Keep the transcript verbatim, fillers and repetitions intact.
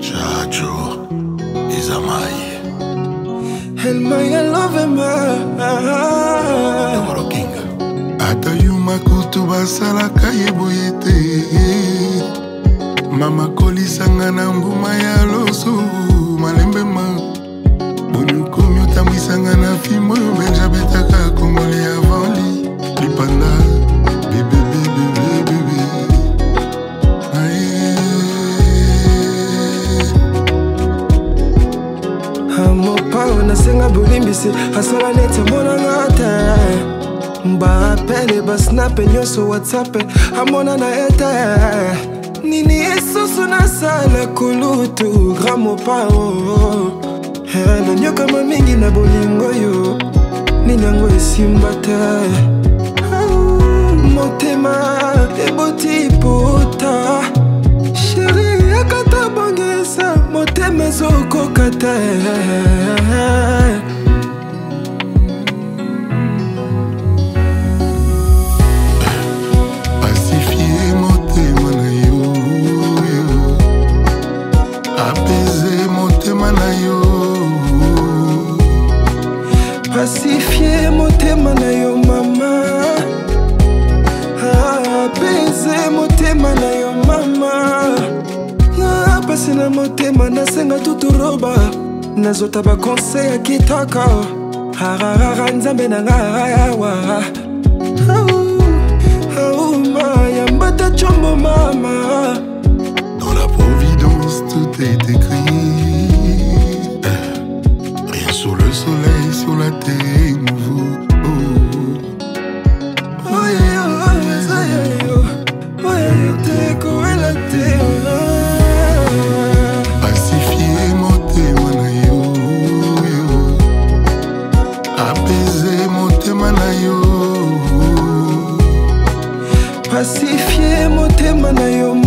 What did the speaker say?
Chacho, Izamai. Elmai, I love him. Devoro King. Ata yuma kutu basala kayeboyete. Mama kolisanga na mbuma ya loso malembe ma. Bonu komyo tambisanga na fimo benja betaka kongole avant li. Lipanda, bébé bébé bébé. Amo pao na senga bulimbisi hasala nete mona ngata. Mba pele ba snap nyoso WhatsApp amona na eta. Nini esusu na sala kulutu gramo pao. Hela nyoka mamingi na bolingo yo. Nini yango esimbata. Motema eboti pota. Sheri yakata bongesa motema zoko kata. Pacifier motema na yo, apaiser motema na yo. Pacifier motema na yo mama. Apaiser motema na yo mama. Pasi na motema na senga tuturoba. Nazota ba conseil kitaka. Harara nzambe na ngawa. Au maya mbata chombo mama. Dans la providence tout est écrit. Rien sous le soleil, sur la terre nouveau. Oh yeah, oh yeah, oh yeah, te koela te. Pacifier motema na yo, apaiser motema na yo. Pacifier motema na yo